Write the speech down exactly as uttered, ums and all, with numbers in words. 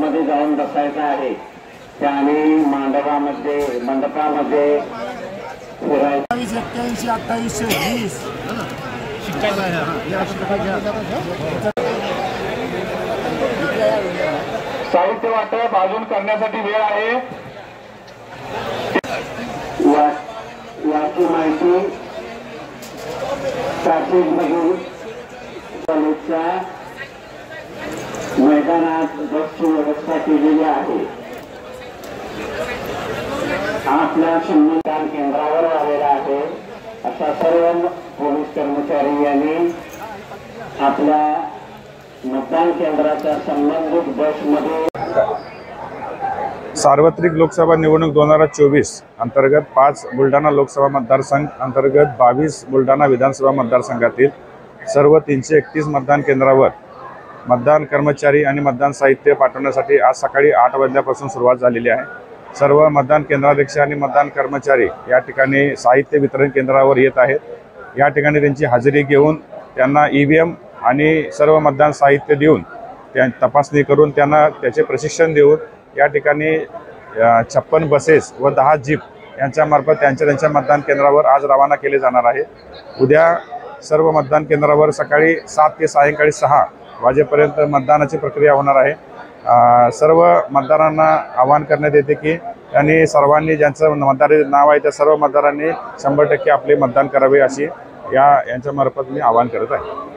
हॉलमध्ये जाऊन बसायचं आहे आणि मंडपामध्ये मंडपामध्ये फिरायचं। एक्क्याऐंशी अठ्ठावीसशे वीस साहित्य वाटप अजून करण्यासाठी वेळ आहे। याची माहिती ट्रॅफिक मधून कॉलेजच्या मैदानात बसची व्यवस्था केलेली आहे। आपल्या मतदान केंद्रावर आलेला आहे अशा सर्व पोलीस कर्मचारी यांनी आपल्या मतदान केंद्राच्या संबंधित बसमध्ये सार्वत्रिक लोकसभा निवडणूक दोन हजार चोवीस अंतर्गत पाच बुलढाणा लोकसभा मतदारसंघ अंतर्गत बावीस बुलढाणा विधानसभा मतदारसंघातील सर्व तीनशे एकतीस मतदान केंद्रावर मतदान कर्मचारी आणि मतदान साहित्य पाठवण्यासाठी आज सकाळी आठ वाजल्यापासून सुरुवात झालेली आहे। सर्व मतदान केंद्राध्यक्ष आणि मतदान कर्मचारी या ठिकाणी साहित्य वितरण केंद्रावर येत आहेत। या ठिकाणी त्यांची हजेरी घेऊन त्यांना ई व्ही एम आणि सर्व मतदान साहित्य देऊन त्या तपासणी करून त्यांना त्याचे प्रशिक्षण देऊन या ठिकाणी छप्पन बसेस व दहा जीप यांच्यामार्फत त्यांच्या त्यांच्या मतदान केंद्रावर आज रवाना केले जाणार आहे। उद्या सर्व मतदान केंद्रावर सकाळी सात ते सायंकाळी सहा वाजेपर्यंत मतदानाची प्रक्रिया होणार आहे। सर्व मतदारांना आवाहन करण्यात येते की त्यांनी सर्वांनी ज्यांचं मतदार नाव आहे त्या सर्व मतदारांनी शंभर टक्के आपले मतदान करावे अशी या यांच्यामार्फत मी आवाहन करत आहे।